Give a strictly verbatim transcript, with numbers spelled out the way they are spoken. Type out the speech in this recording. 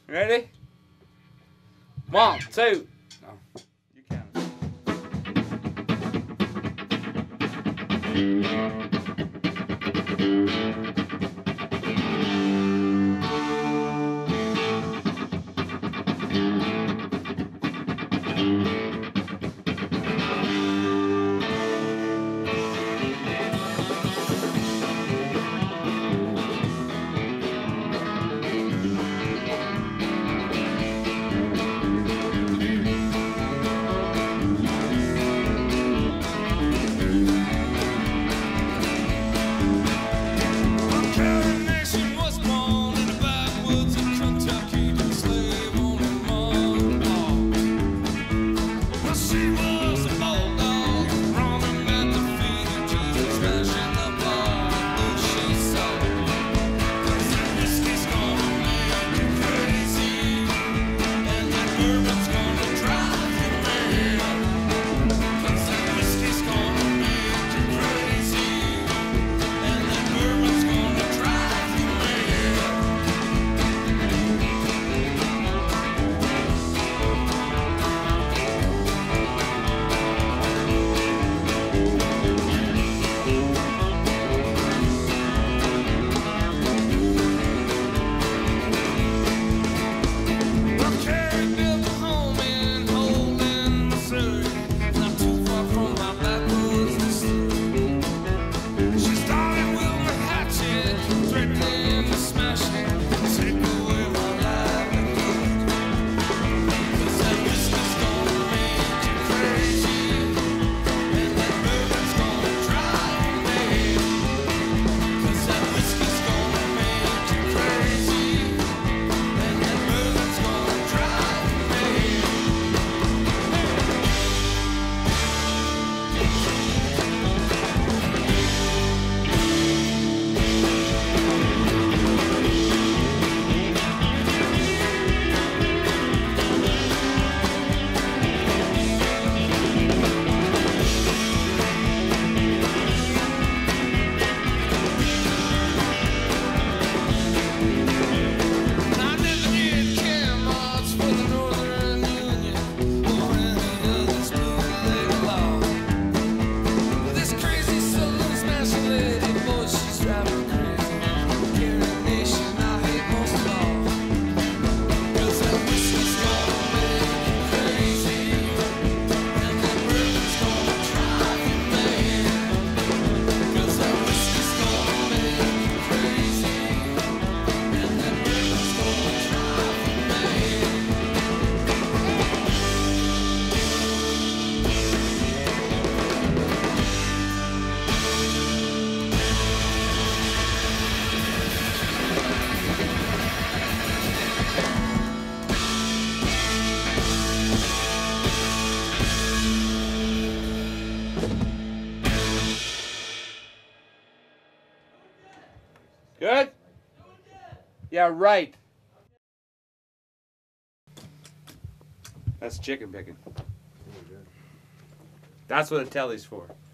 Ready? One, two. No, you count it. Carrie Nation was born in the backwoods of Kentucky, the slave owning mother. Well, she was a bulldog, running at the feet of Jesus, smashing the bar that she saw. 'Cause that whiskey's gonna make you crazy, and that bourbon's gonna drive you mad. 'Cause that whiskey's gonna make you crazy, and that bourbon's gonna drive you mad. Well, Carrie built a home in Holden, Missouri, not too far from my backwoods distillery. She started wielding a hatchet, threatening to smash it, take away my livelihood. 'Cause that whiskey's gonna make you crazy, and that bourbon's gonna drive you mad. 'Cause that whiskey's gonna make you crazy, and that bourbon's gonna drive you mad. I never did care much for the Northern Union or any other split-leg law. But this crazy southern smashing lady, boy, she's driving me crazy. Carrie Nation, I hate most of all. 'Cause that whiskey's gonna make you crazy, and that bourbon's gonna drive you mad. 'Cause that whiskey's gonna make you crazy, and that bourbon's gonna drive you mad. Good? Yeah, right. That's chicken picking. That's what a telly's for.